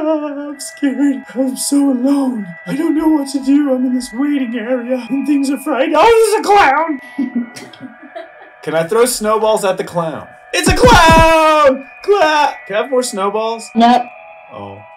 I'm scared. I'm so alone. I don't know what to do. I'm in this waiting area and things are fried. Oh, there's a clown! Can I throw snowballs at the clown? It's a clown! Can I have more snowballs? Nope. Oh.